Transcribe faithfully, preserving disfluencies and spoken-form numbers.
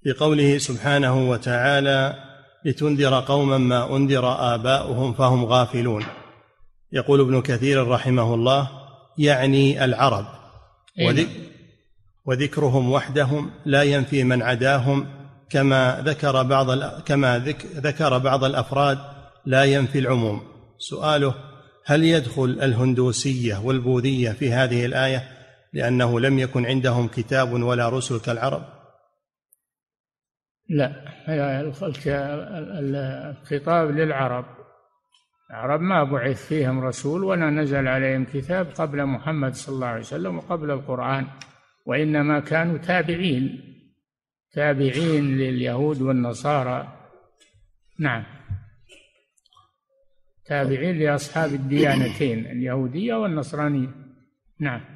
في قوله سبحانه وتعالى لتنذر قوما ما أنذر آباؤهم فهم غافلون، يقول ابن كثير رحمه الله يعني العرب، وذكرهم وحدهم لا ينفي من عداهم، كما ذكر بعض كما ذكر بعض الأفراد لا ينفي العموم. سؤاله: هل يدخل الهندوسية والبوذية في هذه الآية لأنه لم يكن عندهم كتاب ولا رسل كالعرب؟ لا، الخطاب للعرب، العرب ما بعث فيهم رسول ولا نزل عليهم كتاب قبل محمد صلى الله عليه وسلم وقبل القرآن، وإنما كانوا تابعين تابعين لليهود والنصارى. نعم، تابعين لأصحاب الديانتين اليهودية والنصرانية. نعم.